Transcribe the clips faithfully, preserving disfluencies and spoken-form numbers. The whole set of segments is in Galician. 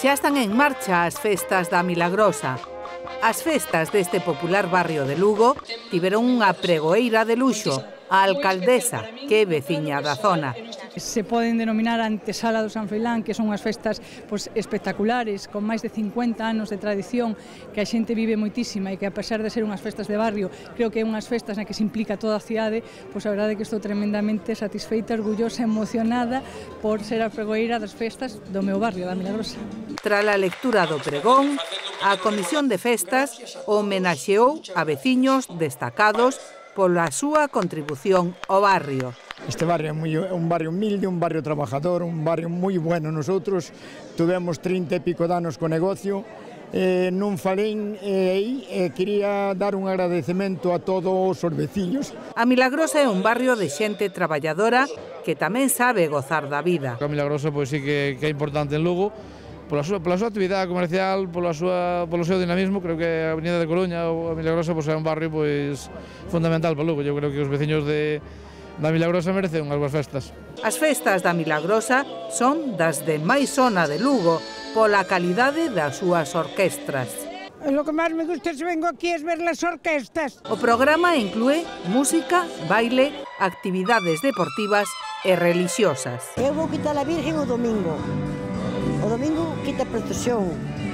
Xa están en marcha as festas da Milagrosa. As festas deste popular barrio de Lugo tiveron unha pregoeira de luxo, a alcaldesa, que é veciña da zona. Se poden denominar a antesala do San Froilán, que son unhas festas pues, espectaculares, con máis de cincuenta anos de tradición, que a xente vive moitísima e que, a pesar de ser unhas festas de barrio, creo que é unhas festas na que se implica toda a cidade, pois a verdade é que estou tremendamente satisfeita, orgullosa, emocionada por ser a pregoeira das festas do meu barrio, da Milagrosa. Tras a lectura do pregón, a Comisión de Festas homenaxeou a veciños destacados pola súa contribución ao barrio. Este barrio é moi, un barrio humilde, un barrio trabajador, un barrio moi bueno. Nosotros tuvemos trinta e pico de anos co negocio, eh, non falei aí, eh, quería dar un agradecemento a todos os veciños. A Milagrosa é un barrio de xente traballadora que tamén sabe gozar da vida. A Milagrosa pois sí que, que é importante en Lugo, pola súa, pola súa actividade comercial, pola súa, polo seu dinamismo. Creo que a Avenida de Coruña ou a Milagrosa pois, é un barrio pois, fundamental para Lugo. Eu creo que os veciños de, da Milagrosa merecen unhas boas festas. As festas da Milagrosa son das de máis zona de Lugo pola calidade das súas orquestras. Lo que máis me gusta se vengo aquí es ver las orquestas. O programa inclúe música, baile, actividades deportivas e religiosas. Eu vou quitar a Virgen o domingo. O domingo quita procesión.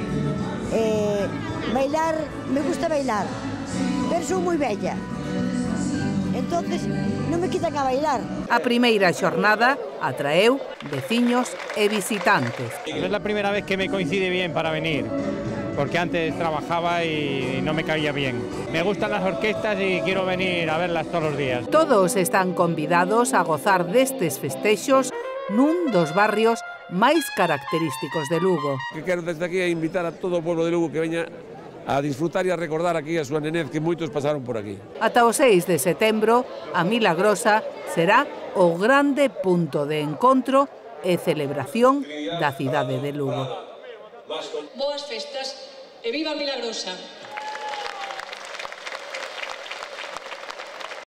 Eh, bailar, me gusta bailar, pero sou moi bella. Entonces, non me quitan a bailar. A primeira xornada atraeu veciños e visitantes. Es la primera vez que me coincide bien para venir, porque antes trabajaba y no me caía bien. Me gustan las orquestas y quiero venir a verlas todos los días. Todos están convidados a gozar destes festexos nun dos barrios máis característicos de Lugo. Que quero desde aquí a invitar a todo o povo de Lugo que veña a disfrutar e a recordar aquí a súa nenez, que moitos pasaron por aquí. Ata o seis de setembro, a Milagrosa será o grande punto de encontro e celebración da cidade de Lugo. Boas festas e viva Milagrosa!